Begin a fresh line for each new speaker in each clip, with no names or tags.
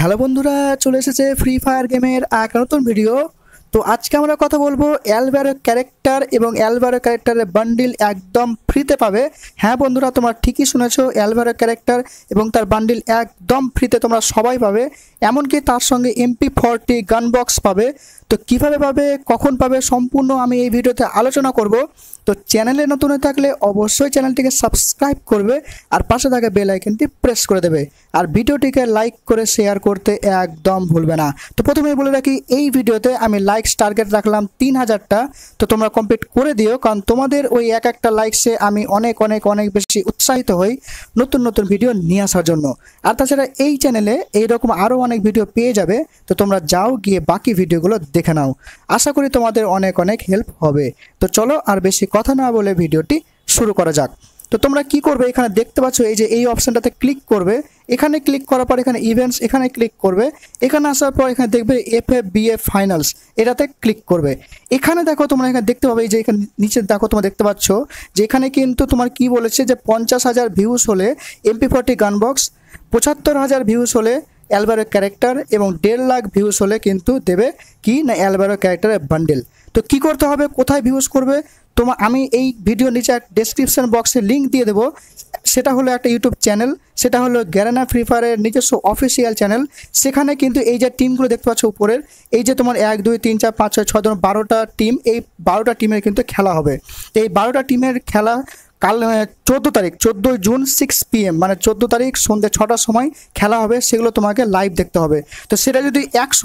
Hello বন্ধুরা, চলে এসেছে ফ্রি ফায়ার গেমের এক নতুন ভিডিও। তো আজকে আমরা কথা বলবো অ্যালভারো ক্যারেক্টার এবং অ্যালভারো ক্যারেক্টারের বান্ডিল একদম ফ্রিতে পাবে। হ্যাঁ বন্ধুরা, তোমরা ঠিকই শুনেছো, অ্যালভারো ক্যারেক্টার এবং তার বান্ডিল একদম ফ্রিতে তোমরা সবাই পাবে। এমনকি তার সঙ্গে MP40 গান বক্স পাবে। তো কীভাবে পাবে, কখন পাবে, সম্পূর্ণ আমি এই ভিডিওতে আলোচনা করব। তো চ্যানেলে নতুন হয়ে থাকলে অবশ্যই চ্যানেলটিকে সাবস্ক্রাইব করবে আর পাশে থাকা বেল আইকনটি প্রেস করে দেবে আর ভিডিওটিকে লাইক করে শেয়ার করতে একদম ভুলবে না। তো প্রথমেই বলে রাখি, এই ভিডিওতে আমি লাইকস টার্গেট রাখলাম 3000টা। তো তোমরা কমপ্লিট করে দিও, কারণ তোমাদের ওই একটা লাইকসে আমি অনেক অনেক অনেক বেশি উৎসাহিত হই নতুন নতুন ভিডিও নিয়ে আসার জন্য। আর তাছাড়া এই চ্যানেলে এইরকম আরও অনেক ভিডিও পেয়ে যাবে। তো তোমরা যাও, গিয়ে বাকি ভিডিওগুলো দেখে নাও। আশা করি তোমাদের অনেক অনেক হেল্প হবে। তো চলো আর বেশি কথা না বলে ভিডিওটি শুরু করা যাক। তো তোমরা কি করবে, এখানে দেখতে পাচ্ছ এই যে এই অপশনটাতে ক্লিক করবে। এখানে ক্লিক করার পর এখানে ইভেন্টস, এখানে ক্লিক করবে। এখানে আসার পর এখানে দেখবে FFBA ফাইনালস, এটাতে ক্লিক করবে। এখানে দেখো তোমরা এখানে দেখতে পাবে যে এখানে নিচে দেখো তোমরা দেখতে পাচ্ছ যে এখানে কিন্তু তোমার কি বলেছে যে 50,000 ভিউজ হলে MP40 গান বক্স, 75,000 ভিউজ হলে অ্যালভারো ক্যারেক্টার এবং 1.5 লাখ ভিউজ হলে কিন্তু দেবে কি না অ্যালভারো ক্যারেক্টারের বান্ডেল। তো কি করতে হবে, কোথায় ভিউজ করবে, আমি এই ভিডিও নিচে ডেসক্রিপশন বক্সে লিঙ্ক দিয়ে দেবো। সেটা হলো একটা ইউটিউব চ্যানেল, সেটা হলো গ্যারেনা ফ্রি ফায়ারের নিজস্ব অফিসিয়াল চ্যানেল। সেখানে কিন্তু এই যে টিমগুলো দেখতে পাচ্ছ উপরের, এই যে তোমার 1 2 3 4 5 6 6 ধরুন 12টা টিম, এই 12টা টিমের কিন্তু খেলা হবে। এই 12টা টিমের খেলা কাল 14 জুন 6 PM, মানে 14 তারিখ সন্ধ্যে 6টার সময় খেলা হবে। সেগুলো তোমাকে লাইভ দেখতে হবে। তো সেটা যদি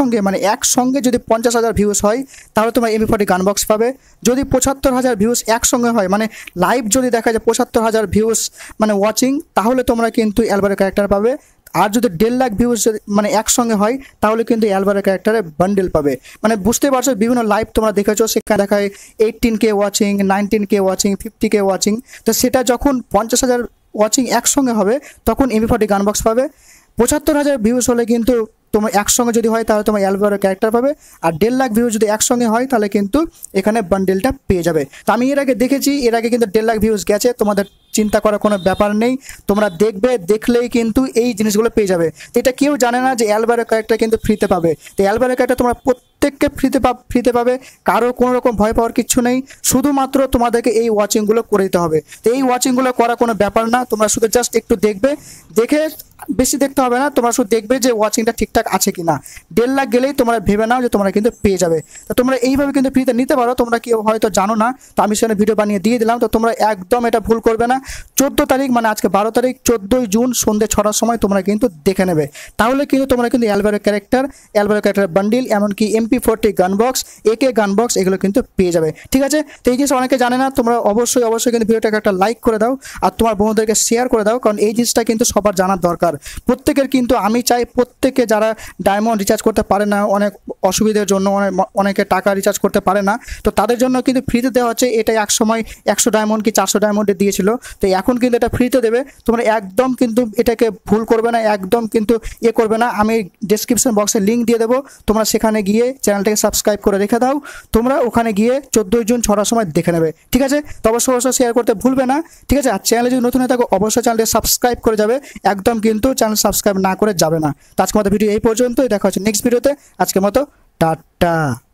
একসঙ্গে যদি 50,000 ভিউজ হয় তাহলে তোমার MP40 গান বক্স পাবে। যদি 75,000 ভিউজ একসঙ্গে হয়, মানে লাইভ যদি দেখা যায় 75,000 ভিউজ মানে ওয়াচিং, তাহলে তোমরা কিন্তু অ্যালভারো ক্যারেক্টার পাবে। আর যদি 1.5 লাখ ভিউজ মানে একসঙ্গে হয় তাহলে কিন্তু অ্যালভারো ক্যারেক্টারে বান্ডেল পাবে। মানে বুঝতে পারছো, বিভিন্ন লাইভ তোমরা দেখেছো, সেখানে দেখায় 18K watching, 19K watching, 50K watching. তো সেটা যখন 50,000 ওয়াচিং একসঙ্গে হবে তখন MP40 গান বক্স পাবে। 75,000 ভিউজ হলে কিন্তু তোমার একসঙ্গে যদি হয় তাহলে তোমার অ্যালভারো ক্যারেক্টার পাবে। আর 1.5 লাখ ভিউজ যদি একসঙ্গে হয় তাহলে কিন্তু এখানে বান্ডেলটা পেয়ে যাবে। তো আমি এর আগে দেখেছি, এর আগে কিন্তু 1.5 লাখ ভিউজ গেছে। তোমাদের চিন্তা করার কোনো ব্যাপার নেই, তোমরা দেখবে, দেখলেই কিন্তু এই জিনিসগুলো পেয়ে যাবে। তো এটা কেউ জানে না যে অ্যালভারো ক্যারেক্টার কিন্তু ফ্রিতে পাবে। তো অ্যালভারো ক্যারেক্টার তোমরা প্রত্যেককে ফ্রিতে পাবে, কারো কোনো রকম ভয় পাওয়ার কিচ্ছু নেই। শুধুমাত্র তোমাদেরকে এই ওয়াচিংগুলো করে দিতে হবে। তো এই ওয়াচিংগুলো করা কোনো ব্যাপার না, তোমরা শুধু জাস্ট একটু দেখবে, দেখে বেশি দেখতে হবে না, তোমরা শুধু দেখবে যে ওয়াচিংটা ঠিকঠাক আছে কি না। 1.5 লাখ গেলেই তোমরা ভেবে নাও যে তোমরা কিন্তু পেয়ে যাবে। তো তোমরা এইভাবে কিন্তু ফ্রিতে নিতে পারো। তোমরা কেউ হয়তো জানো না, তো আমি সেখানে ভিডিও বানিয়ে দিয়ে দিলাম। তো তোমরা একদম এটা ভুল করবে না। 14 তারিখ মানে আজকে 12 তারিখ, 14 জুন সন্ধ্যে 6টার সময় তোমরা কিন্তু দেখে নেবে। তাহলে কিন্তু তোমরা কিন্তু অ্যালভারো ক্যারেক্টার বান্ডিল, এমনকি MP40 গান বক্স, AK গান বক্স, এগুলো কিন্তু পেয়ে যাবে। ঠিক আছে, তো এই জিনিস অনেকে জানে না। তোমরা অবশ্যই কিন্তু ভিডিওটাকে একটা লাইক করে দাও আর তোমার বন্ধুদেরকে শেয়ার করে দাও, কারণ এই জিনিসটা কিন্তু সবার জানার দরকার প্রত্যেকের। কিন্তু আমি চাই প্রত্যেকে যারা ডায়মন্ড রিচার্জ করতে পারে না, অনেক অসুবিধার জন্য, অনেকে টাকা রিচার্জ করতে পারে না, তো তাদের জন্য কিন্তু ফ্রিতে দেওয়া হচ্ছে। এটা এক সময় 100 ডায়মন্ড কি 400 ডায়মন্ডে দিয়েছিল, তো এখন কিন্তু এটা ফ্রিতে দেবে। তোমরা একদম কিন্তু এটাকে ভুল করবে না, একদম কিন্তু করবে না। আমি ডেসক্রিপশন বক্সে লিঙ্ক দিয়ে দেবো, তোমরা সেখানে গিয়ে চ্যানেলটাকে সাবস্ক্রাইব করে রেখে দাও। তোমরা ওখানে গিয়ে 14 জুন 6টার সময় দেখে নেবে। ঠিক আছে, তো অবশ্যই শেয়ার করতে ভুলবে না। ঠিক আছে, আর চ্যানেলে যদি নতুন হয়ে থাকো অবশ্যই চ্যানেলটি সাবস্ক্রাইব করে যাবে। একদম কিন্তু চ্যানেল সাবস্ক্রাইব না করে যাবে না। তো আজকের মতো ভিডিও এই পর্যন্তই, দেখা হচ্ছে নেক্সট ভিডিওতে। আজকের মতো টাটা।